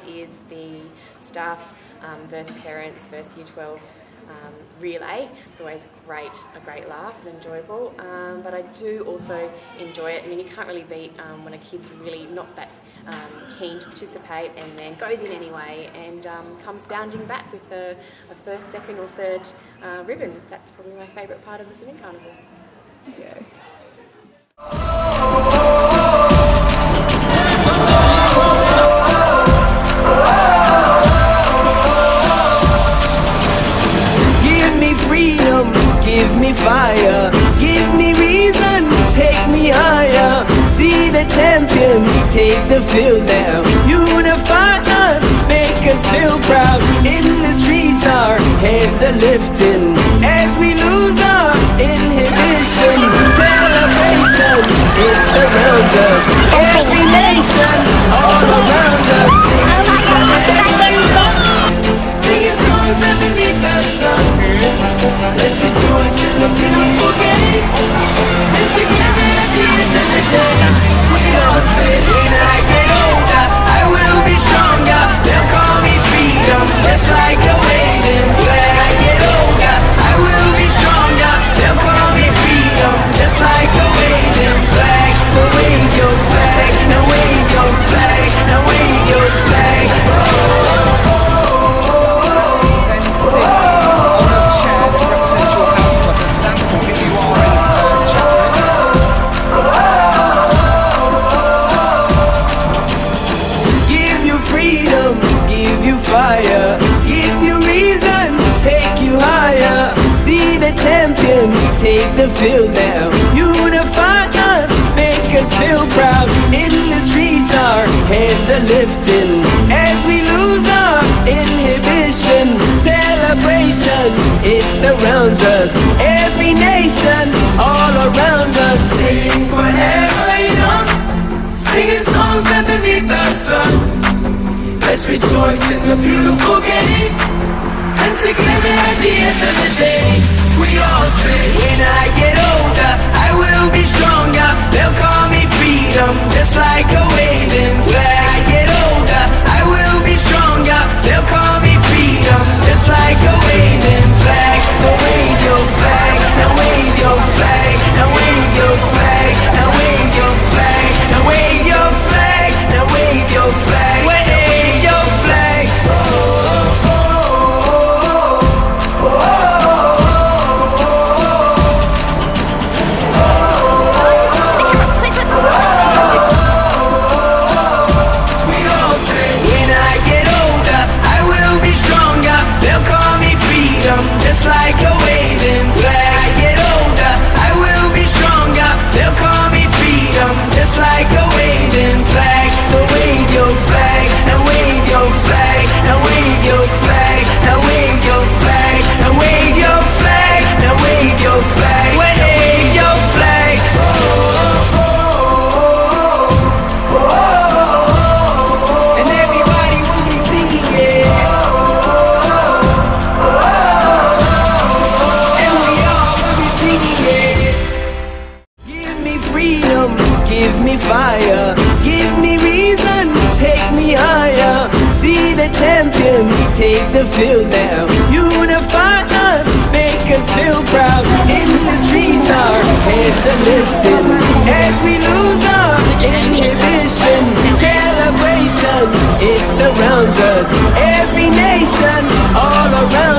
Interhouse is the staff versus parents versus Year 12 relay. It's always a great laugh and enjoyable, but I do also enjoy it. I mean, you can't really beat when a kid's really not that keen to participate and then goes in anyway and comes bounding back with a first, second or third ribbon. That's probably my favourite part of the swimming carnival. Yeah. Give me fire, give me reason, take me higher. See the champions, take the field now. Unify us, make us feel proud. In the streets our heads are lifting as we lose our inhibition. Celebration, it surrounds us. Every nation, all around us. Singing songs underneath the sun. Let's rejoice in the beautiful game. And together at the end of the day, we all say, when I get older, I will be stronger. They'll call me freedom, just like a waving flag. I get older, I will be stronger. They'll call me freedom, just like a waving flag. So wave your flag, now wave your flag, now wave your flag. Fire, give you reason, take you higher. See the champions, take the field now. Unify us, make us feel proud. In the streets our heads are lifting as we lose our inhibition. Celebration, it surrounds us. Every nation, all around us. Sing forever young, singing songs underneath the sun. Let's rejoice in the beautiful game. And together at the end of the day, we all say, when I get older, I will be stronger. They'll call me freedom, just like a waving flag. I get older, I will be stronger. They'll call me freedom, just like a waving flag. So wave your flag, now wave your flag, now wave your flag, now wave your flag, now wave your flag, now wave your flag. Just like a waving flag. I get older, I will be stronger. They'll call me freedom, just like a waving flag. So wave your flag, now wave your flag, now wave your flag, now wave your flag, now wave your flag, now wave your flag, wave your flag. And everybody will be singing it. Give me fire, give me reason, take me higher. See the champions, take the field now. Unify us, make us feel proud. In the streets our heads are lifted as we lose our inhibition. Celebration, it surrounds us. Every nation, all around